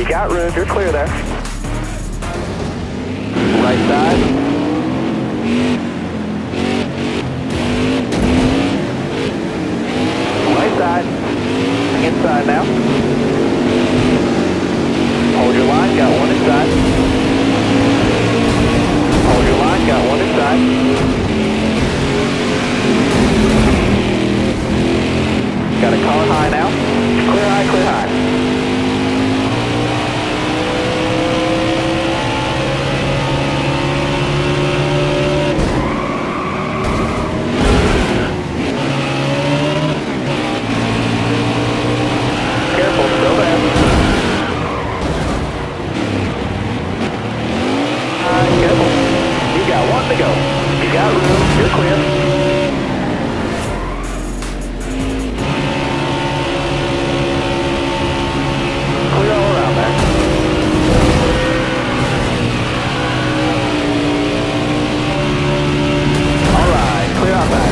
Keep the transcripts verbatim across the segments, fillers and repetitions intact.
You got room, you're clear there. Right side. Right side. Inside now. Hold your line, got one inside. Hold your line, got one inside. Got a car high now. Clear high, clear high. To go. You got room, you're clear. Clear all around there. All right, clear out back.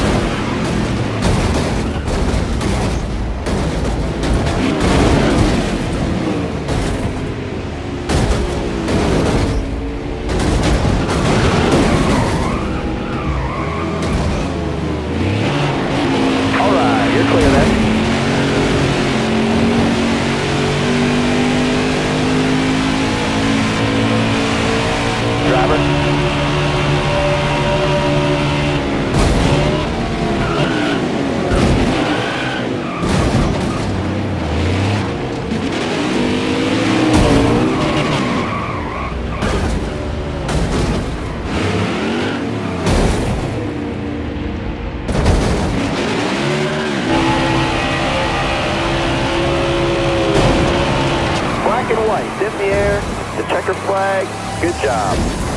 Clear then. Driver. Black and white, in the air, the checker flag, good job.